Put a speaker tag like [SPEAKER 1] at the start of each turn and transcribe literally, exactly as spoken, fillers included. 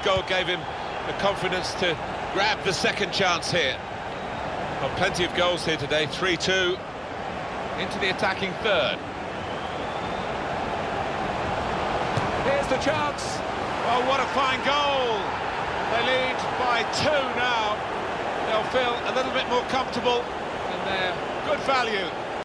[SPEAKER 1] goal gave him the confidence to grab the second chance here. Well, plenty of goals here today, three two into the attacking third. Here's the chance. Oh, what a fine goal. They lead by two now. They'll feel a little bit more comfortable, and they're good value.